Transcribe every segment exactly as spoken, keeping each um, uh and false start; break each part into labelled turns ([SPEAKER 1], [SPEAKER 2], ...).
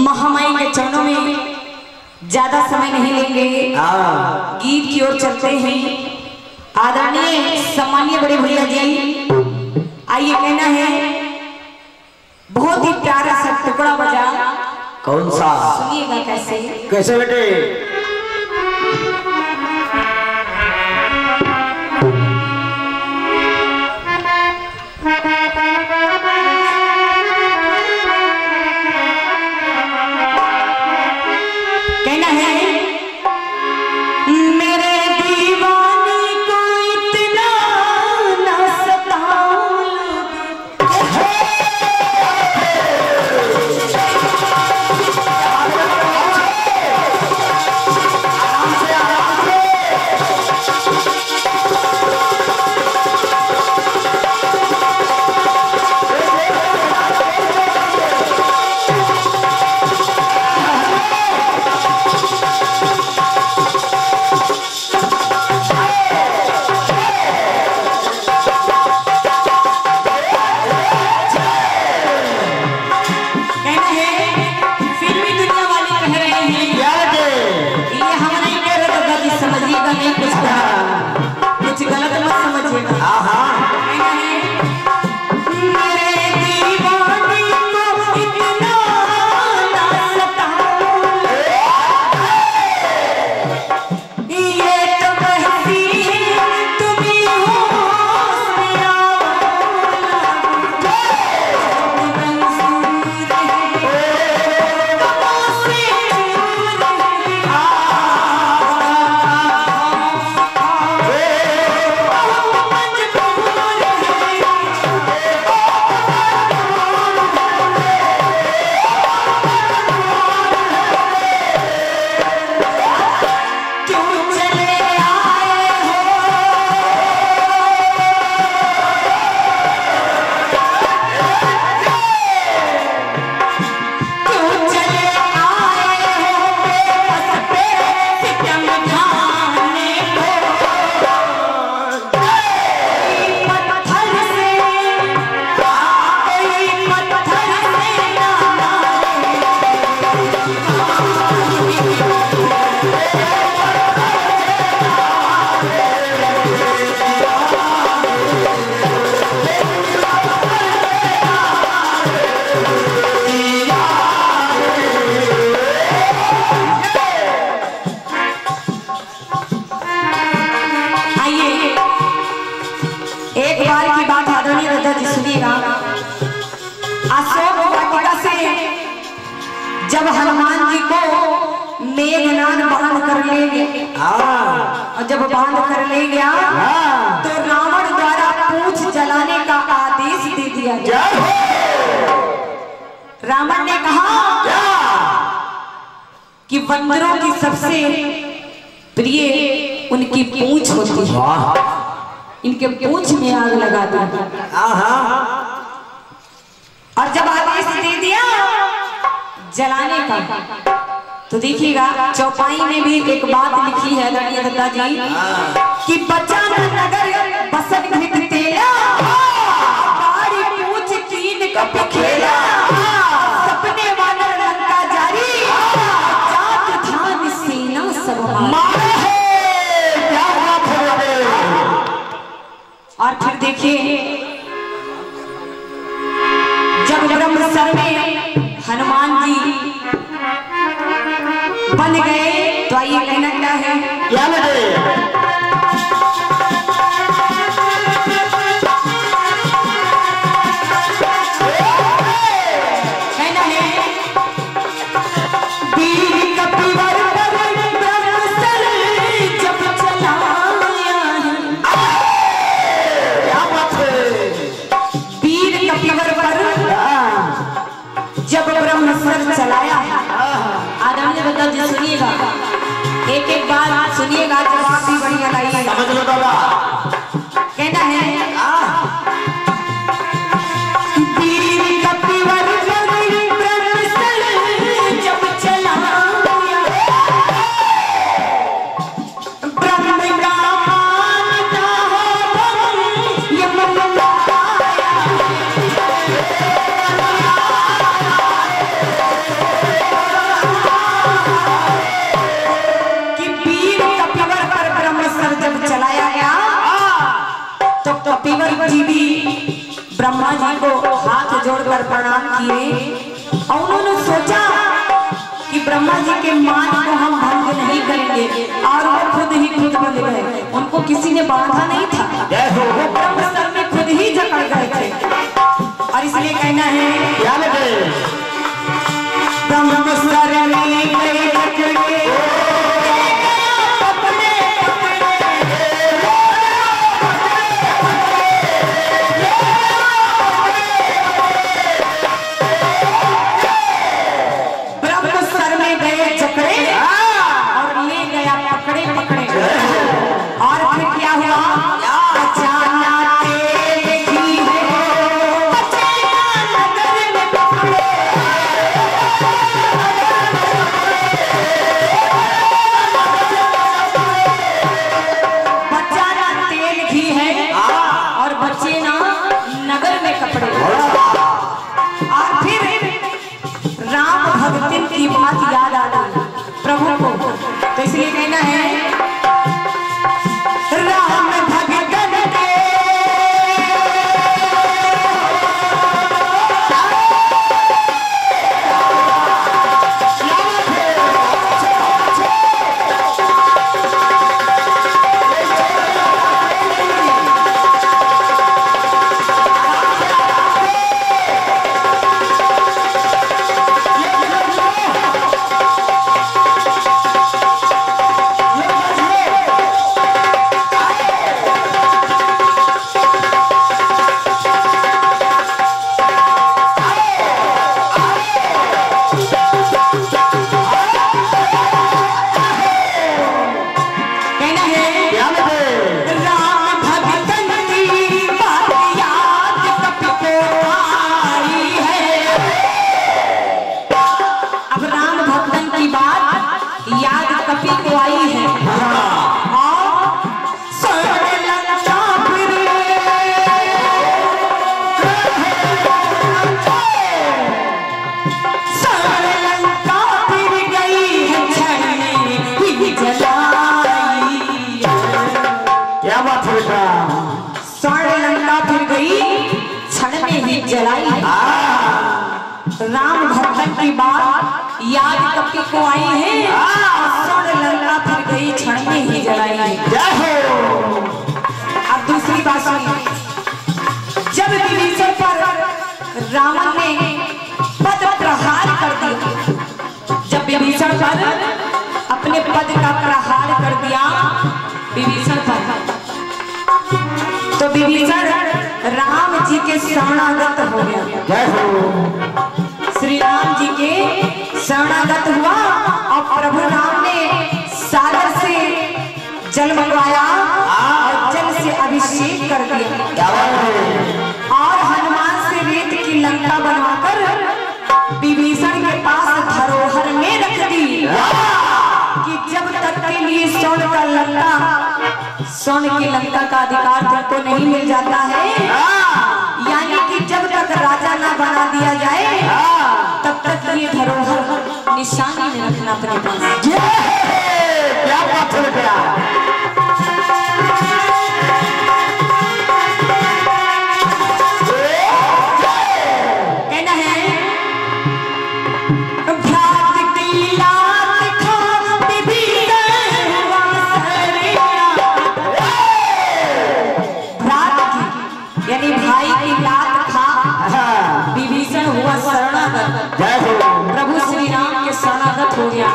[SPEAKER 1] महामाई के चरणों में ज्यादा समय नहीं लेंगे, गीत की ओर चलते हैं। आदरणीय सम्मानीय बड़े भैया जी, आइए कहना है बहुत ही प्यारा सा टुकड़ा बजा।
[SPEAKER 2] कौन सा?
[SPEAKER 1] सुनिएगा कैसे
[SPEAKER 2] कैसे बेटे?
[SPEAKER 1] कहना है मेरे दीवाने को इतना न सताओ, जब हनुमान जी को मेघनाद बांध कर ले गया और जब बांध कर ले गया तो रावण द्वारा पूंछ जलाने का आदेश दे दिया गया। रावण ने कहा कि बंदरों की सबसे प्रिय उनकी पूंछ होती है, इनके पूंछ में आग लगा दी। और जब आदेश दे दिया जलाने का, तो देखिएगा चौपाई में भी एक बात लिखी है आदरणीय दत्ता जी कि बचाना नगर बसत घृत तेला, बारी पूछ कीन कप खेला, सपने वानर लंका जारी, जात धान सेना सब मारा है। क्या बात है। और फिर देखिए जब ब्रह्मसर में हनुमान जी बन गए तो आइए कहना क्या है, क्या लगे? कहना है वीर कपिवर पर ब्रह्मसर जब चलाया है। क्या बात है। वीर कपिवर पर जब ब्रह्मसर चलाया है। आदरणीय दत्ता जी सुनिएगा, एक एक बात सुनिएगा, जवाब भी बढ़िया लाइएगा। समझ लो बाबा। कहना है वीर कपिवर पर ब्रह्मसर जब चलाया, ब्रह्म का मानता हो ये मन आया। जी भी ब्रह्मा जी को हाथ जोड़कर प्रणाम किए और उन्होंने सोचा कि ब्रह्मा जी के मान को हम भंग नहीं करेंगे और वो खुद ही खुद बन गए। उनको किसी ने बांधा नहीं था, वो ब्रह्म सर में खुद ही जकड़ गए थे। और इसलिए कहना है ब्रह्म सर में गए जकड़े की बात याद आ गई प्रभु को। तो इसलिए कहना है राम भगतन के जलाई। राम भक्तन की बात याद कपी को आई है और लंका फिर गई क्षण में ही जलाई है। अब दूसरी बात सुनिए, जब विभीषण पर रावण ने पद प्रहार कर दिया, जब विभीषण पर अपने पद का प्रहार कर दिया विभीषण पर, तो विभीषण राम जी के शरणागत हो गया। श्री राम जी के शरणागत हुआ और प्रभु राम ने सागर से जल मंगवाया और जल से अभिषेक कर दिया और हनुमान से रेत की लंका बनवाकर विभीषण के पास धरोहर में रख दी कि जब तक के लिए स्वर्ण का लंका स्वर्ण की लंका का अधिकार तुमको नहीं मिल जाता है, यानी कि जब तक राजा ना बना दिया जाए तब तक ये धरोहर निशानी में रखना अपने पास।
[SPEAKER 2] क्या बात हो गया?
[SPEAKER 1] कहना है यानी भाई की लात खा विभीषण हुआ शरणागत, प्रभु श्री राम के शरणागत हो गया।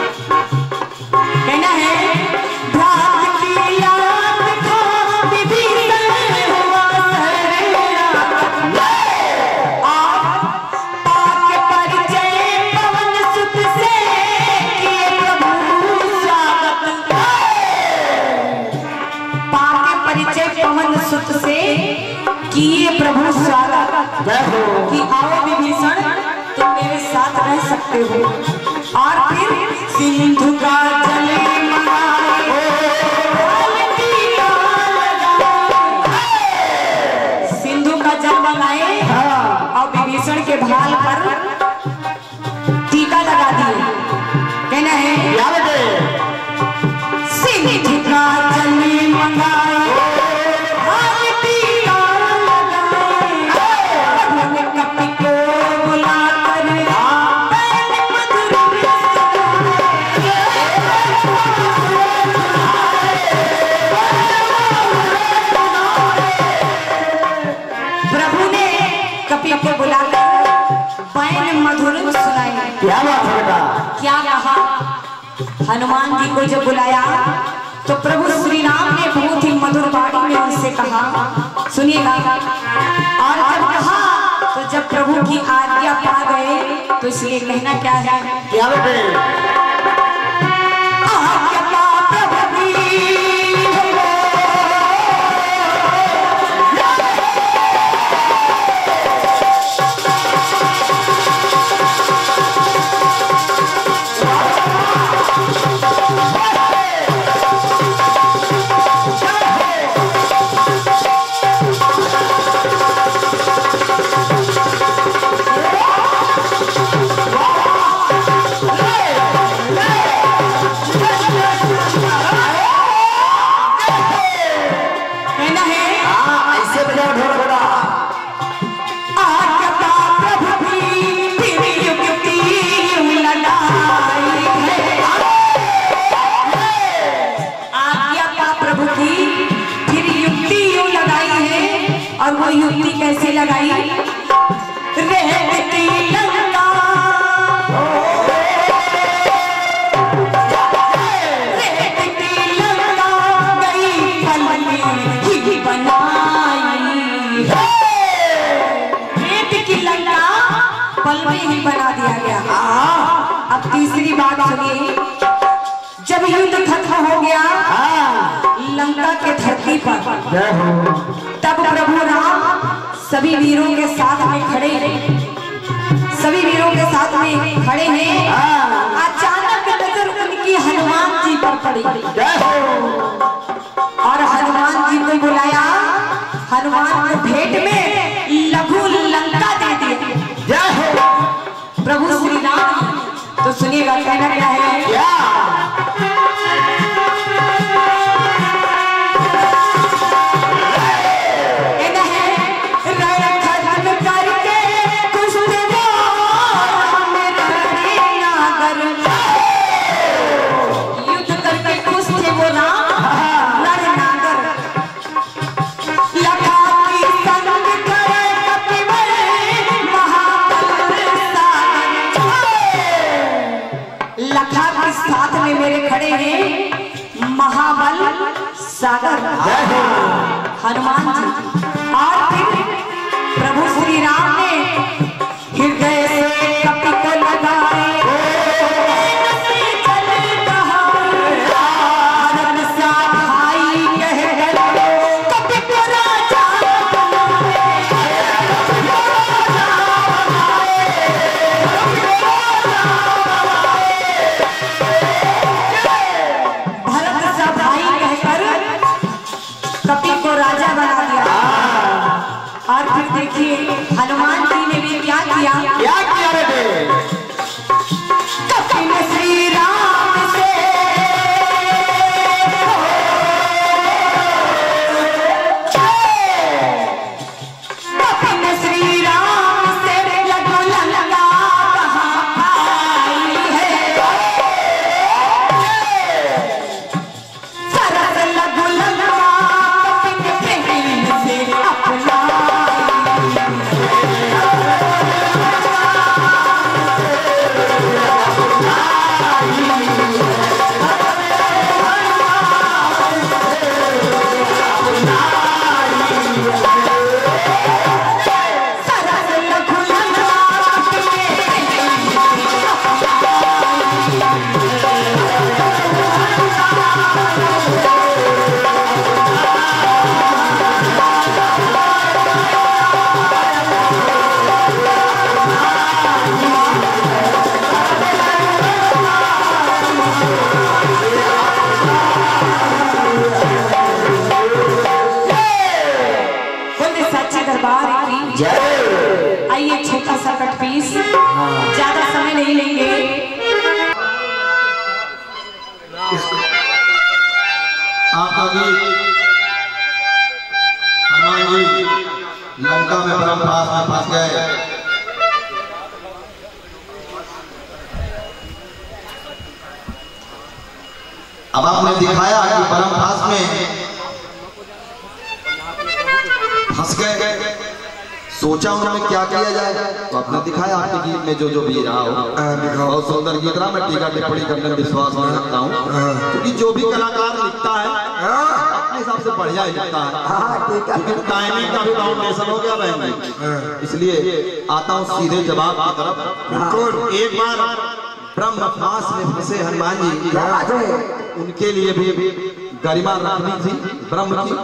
[SPEAKER 1] कहना है भ्रात की लात खा विभीषण हुआ शरणागत और पाके परिचय पवन सुत से किए प्रभु स्वागत, पाके परिचय पवन सुत से किए प्रभु स्वागत कि आओ विभीषण तुम मेरे साथ रह सकते हो। और फिर सिंधु का जल मंगाए सिंधु का जल मंगाए और विभीषण के भाल पर टीका लगा दिए। कहना है सिंधु का जल मंगाए हनुमान जी को जब बुलाया तो प्रभु श्री राम ने बहुत ही मधुर वाणी में उनसे कहा, सुनिएगा। और जब कहा तो जब प्रभु की आज्ञा पा गए तो इसलिए कहना क्या है,
[SPEAKER 2] क्या बेटे
[SPEAKER 1] और वो युक्ति कैसे लगाई, रहती लंका रहती लंका गई पल में ही बनाई, रेत की लंका पल में ही बना दिया गया। अब तीसरी बात सुनिए, जब युद्ध खत्म हो गया लंका के धरती पर, तब प्रभु राम सभी वीरों के साथ में खड़े सभी वीरों के साथ में खड़े हैं। अचानक नजर उनकी हनुमान जी पर पड़ी और हनुमान जी को बुलाया, हनुमान को भेंट में लघु लंका दे दी प्रभु श्री राम। तो सुनिएगा कहना क्या है, महाबल सागर हनुमान जी। और फिर प्रभु श्री राम ने हृदय से कपि को लगाए, कपि को राजा बना दिया। और फिर देखिए हनुमान जी ने भी क्या किया,
[SPEAKER 2] क्या किया बेटे,
[SPEAKER 1] कपि ने श्री राम से कपि ने श्री राम से लघु लंका कहाँ आई है, सरस लघु लंका आइए छोटा सा कट पीस, ज्यादा समय नहीं लेंगे।
[SPEAKER 3] आपका गीत हनुमान जी लंका में परमपास में फंस गए, अब आपने दिखाया कि परमपास में फंस गए, सोचा उन्होंने क्या किया जाए, तो आपने दिखाया आपके गीत में जो जो भी रहा हो। बहुत सुंदर गीत रहा। मैं टीका टिप्पणी करने में विश्वास नहीं रखता हूँ, क्योंकि जो भी कलाकार लिखता है अपने हिसाब से बढ़िया ही लिखता है, क्योंकि टाइमिंग का भी फाउंडेशन हो गया बहन। इसलिए आता हूँ सीधे जवाब की तरफ। एक बार ब्रह्म फांस में फंसे हनुमान जी, उनके लिए भी गरिमा रखनी थी ब्रह्म की,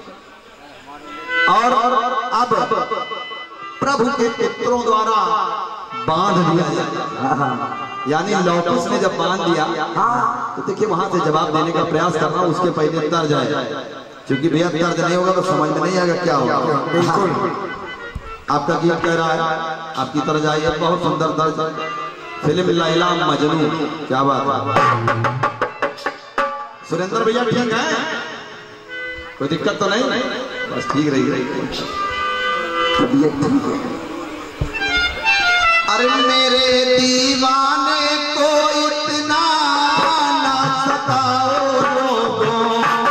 [SPEAKER 3] और अब प्रभु के पुत्रों द्वारा बांध दिया जाए। यानी लौकुश ने जब बांध दिया तो देखिए वहां से जवाब देने का प्रयास करना, उसके पहले तर्ज है, क्योंकि भैया तर्ज नहीं होगा तो समझ में नहीं आएगा क्या होगा। बिल्कुल आपका गीत कह रहा है, आपकी तर्ज आई है, बहुत सुंदर तर्ज। फिल्म लैला मजनू, क्या बात है। सुरेंद्र भैया ठीक है, कोई दिक्कत तो नहीं? बस ठीक रही रही अरे मेरे दीवाने को इतना ना सताओ लोगों,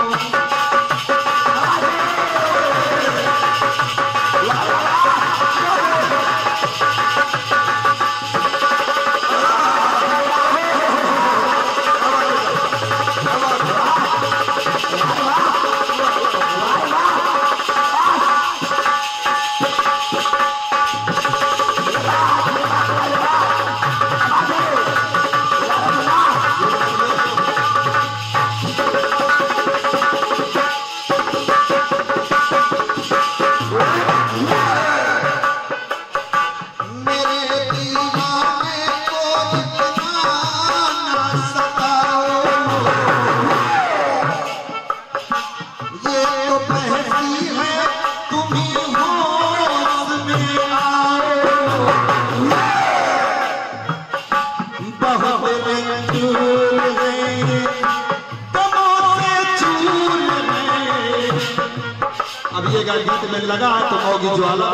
[SPEAKER 3] गीत में लगा तो होगी ज्वाला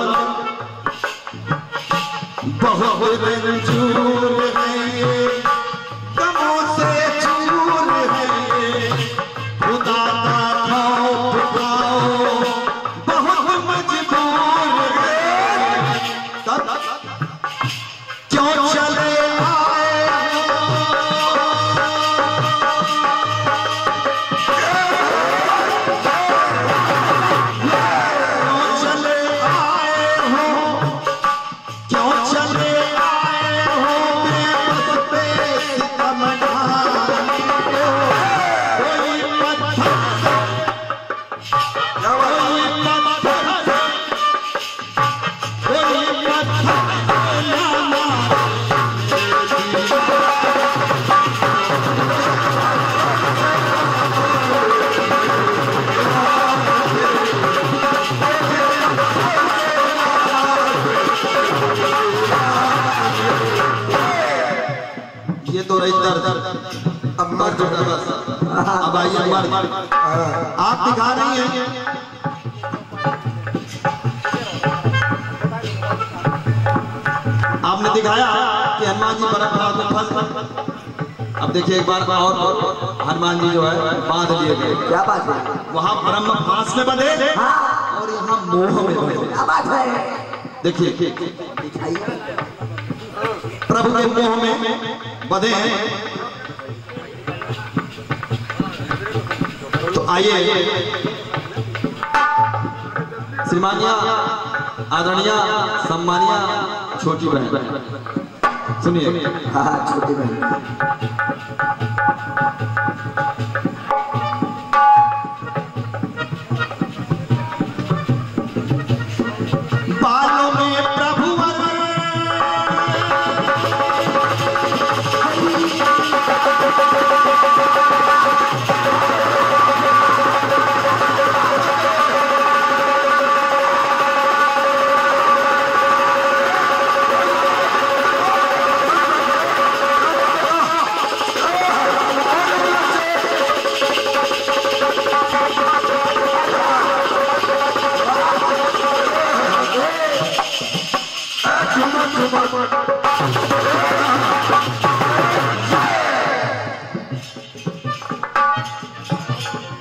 [SPEAKER 3] बहुत रंजूर है, गमों से चूर है, खुदा का खौफ खाओ बहुत मजबूर है, तब क्यों चले तो रही दर्द। अब मर्द बस, अब आइए मर्द, आप दिखा रही हैं आपने दिखाया कि हनुमान जी बर्फ में फंस। अब देखिए एक बार और हनुमान जी जो है बांध लिए गए। क्या बात है? वहां ब्रह्म फांस में बंधे और यहाँ मोह में बंधे। क्या बात है? देखिए प्रभु के मोह में बधे हैं। तो आइए श्रीमानिया, आदरणीय, सम्मानिया छोटी बहन, सुनिए। हाँ छोटी बहन, बालों में प्रभु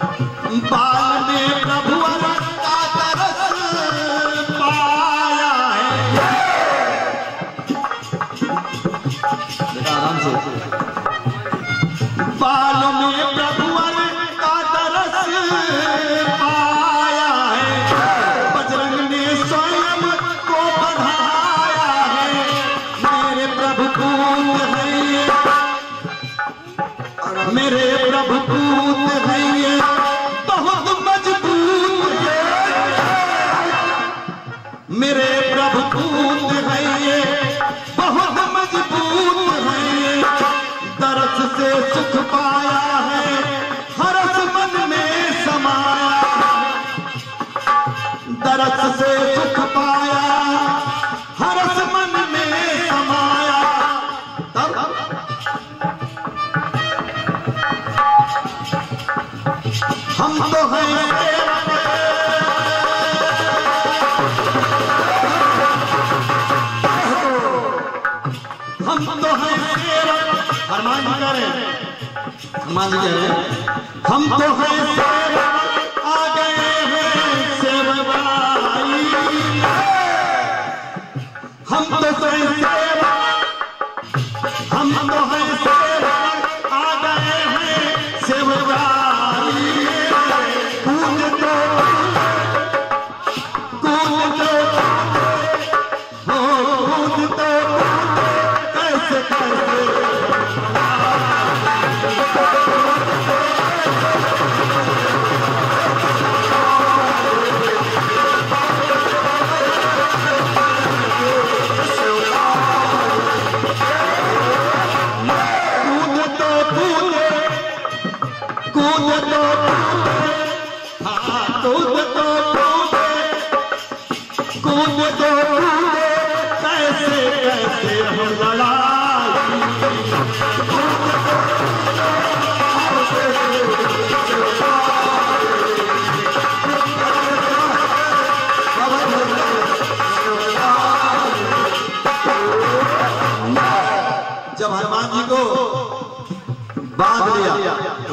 [SPEAKER 3] बाल में प्रभु का तरस पाया तरस से सुख पाया, हरस मन में समाया। तब हम तो हैं हम तो हैं हनुमान जी कह रहे हैं, हनुमान जी कह रहे हैं हम तो हैं आ गए हैं सेवकाई, हम तो हैं हम तो हैं आ गए हैं सेवकाई। कूद तो कूद तो कूद तो कैसे कैसे जब हनुमान जी को बांध लिया,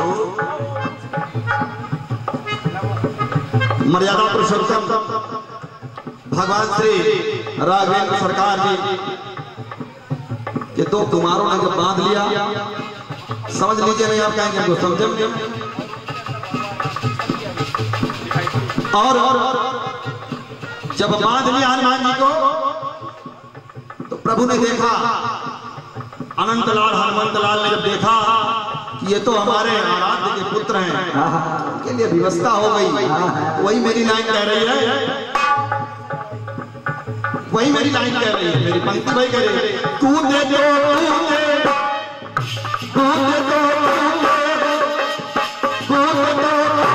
[SPEAKER 3] मर्यादा पुरुषोत्तम भगवान श्री राघवेंद्र सरकार जी के दो कुमारों ने जब बांध लिया, समझ लीजिए नहीं आप कहेंगे तो समझेंगे। और जब बांध लिया हनुमान जी को तो प्रभु ने देखा, अनंतलाल हनुमंतलाल ने जब देखा कि ये तो हमारे आराध्य के पुत्र हैं, के लिए व्यवस्था हो गई। वही मेरी लाइन कह रही है, वही मेरी लाइन कह रही है, मेरी पंक्ति वही कह रही है। कूदे दो कूदे दो कूदे दो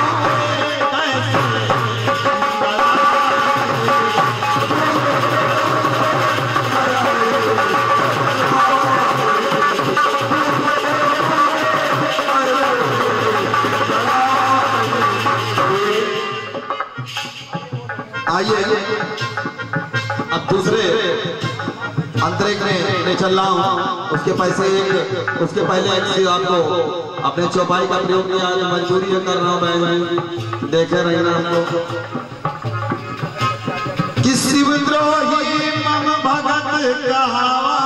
[SPEAKER 3] आइए अब दूसरे अंतरिक्ष में ले चल रहा हूँ। उसके पैसे एक उसके पहले एक आपको अपने चौपाई का प्रयोग किया, मंजूरी में कर रहा हूँ मैं, देखे रहना हमको। कि शिवद्रोही मम भगत कहावा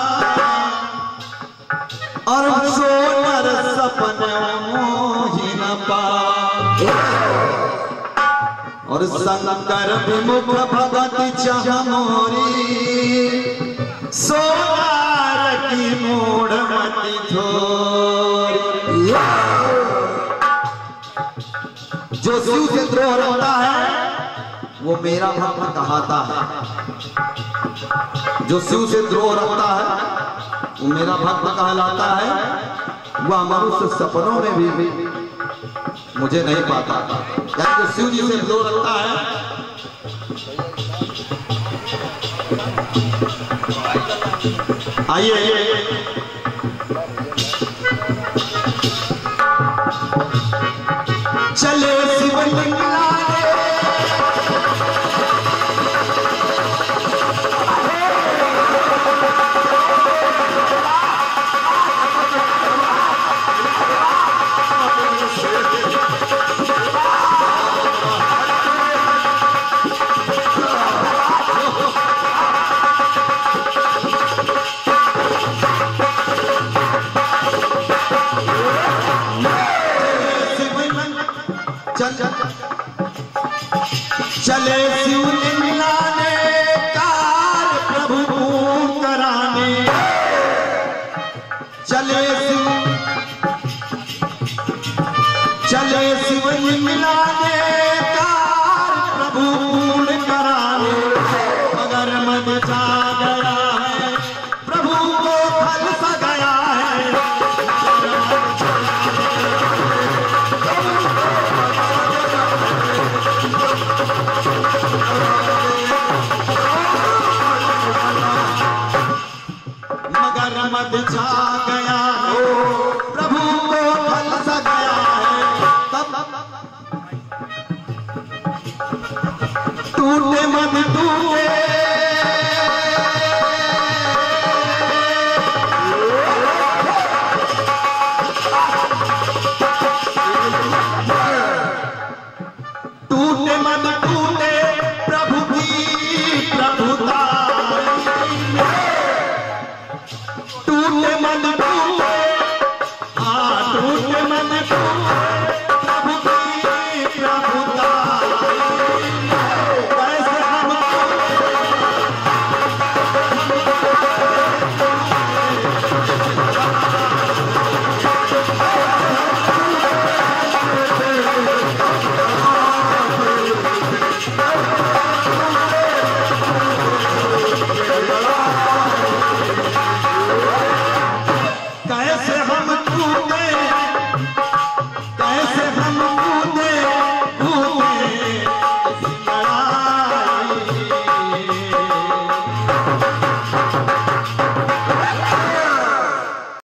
[SPEAKER 3] और सोनर सपन मोहि न पावा, और शंकर विमुख भगत चाह मोरी, सोनार की मूढ़ मति थोरी। जो शिव से द्रोह होता है वो मेरा भक्त कहाता है, जो शिव से द्रोह रखता है वो मेरा भक्त कहलाता है। वह मनुष्य सपनों में भी मुझे नहीं पाता, यानी जो शिव जी से द्रोह रखता है आइए चले शिवलिंग चले शिवलिंग लाने कार प्रभु पूर्ण कराने, चले शिव चले शिवलिंग लाने कार प्रभु पूर्ण कराने। मगर मन जा गया है प्रभु को फल सा गया है, Oh टूटे मत टूटे